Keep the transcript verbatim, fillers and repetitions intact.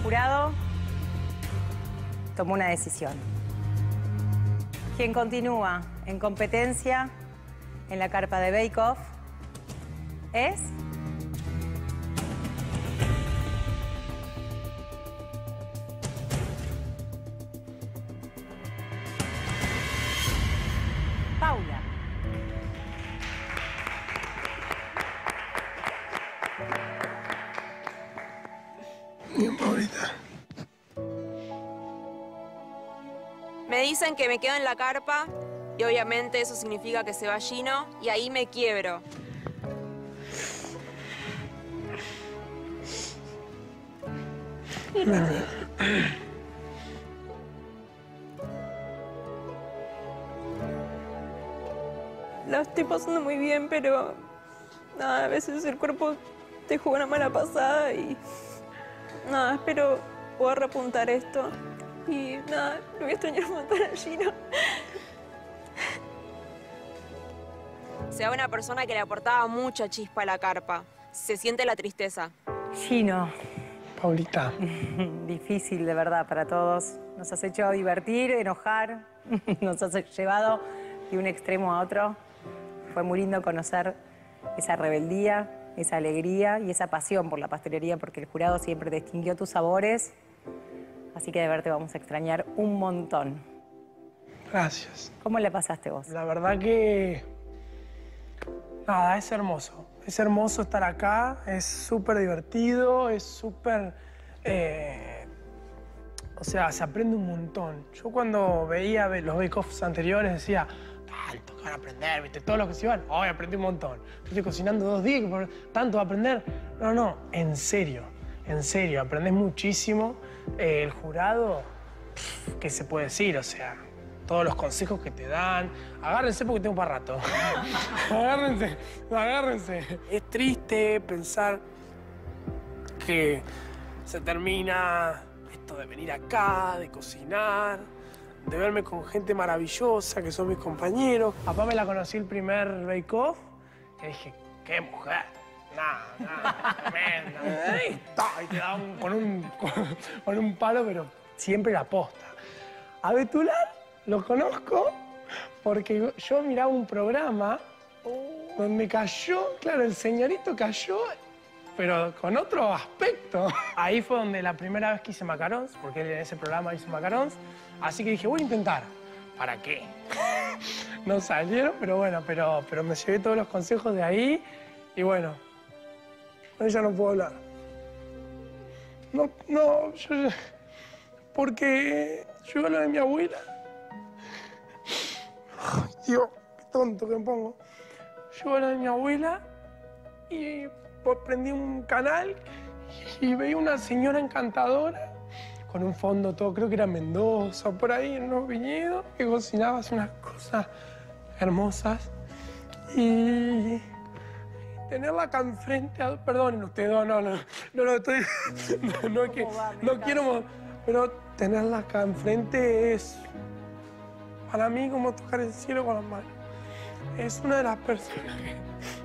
jurado tomó una decisión. Quien continúa en competencia en la carpa de Bake Off es... Paula. Bien, Paulita. Me dicen que me quedo en la carpa y obviamente eso significa que se va Gino y ahí me quiebro. La estoy pasando muy bien, pero nada, a veces el cuerpo te juega una mala pasada y nada, espero poder repuntar esto. Y nada, lo voy a extrañar un montón a Gino. Se va una persona que le aportaba mucha chispa a la carpa. Se siente la tristeza. Gino. Paulita. Difícil, de verdad, para todos. Nos has hecho divertir, enojar. Nos has llevado de un extremo a otro. Fue muy lindo conocer esa rebeldía, esa alegría y esa pasión por la pastelería, porque el jurado siempre distinguió tus sabores. Así que de verdad te vamos a extrañar un montón. Gracias. ¿Cómo le pasaste vos? La verdad que... Nada, es hermoso. Es hermoso estar acá, es súper divertido, es súper... Eh... O sea, se aprende un montón. Yo cuando veía los bake-offs anteriores decía, tanto que van a aprender, ¿viste? Todos los que se iban, hoy aprendí un montón. Yo estoy cocinando dos días, tanto va a aprender. No, no, en serio, en serio, aprendés muchísimo. Eh, el jurado, ¿qué se puede decir? O sea, todos los consejos que te dan. Agárrense porque tengo para rato. agárrense, agárrense. Es triste pensar que se termina esto de venir acá, de cocinar, de verme con gente maravillosa que son mis compañeros. Papá me la conocí el primer Bake Off y dije, ¡qué mujer! Nada, nada, tremenda. Ahí está, y te da un, con, un, con, con un palo, pero siempre la posta. A Betular lo conozco porque yo miraba un programa donde cayó, claro, el señorito cayó, pero con otro aspecto. Ahí fue donde la primera vez que hice macarons, porque él en ese programa hizo macarons. Así que dije, voy a intentar. ¿Para qué? No salieron, pero bueno, pero, pero me llevé todos los consejos de ahí y bueno, con ella no puedo hablar. No, no, yo... Porque yo iba a lo de mi abuela. Ay, Dios, qué tonto que me pongo. Yo iba a lo de mi abuela y pues, prendí un canal y veía una señora encantadora con un fondo todo, creo que era Mendoza, por ahí, en unos viñedos, que cocinaba unas cosas hermosas. Y tenerla acá enfrente, a... perdonen ustedes, no, no, no, no, no, estoy, no, no, es que, no quiero, pero tenerla acá enfrente es, para mí, como tocar el cielo con las manos. Es una de las personas que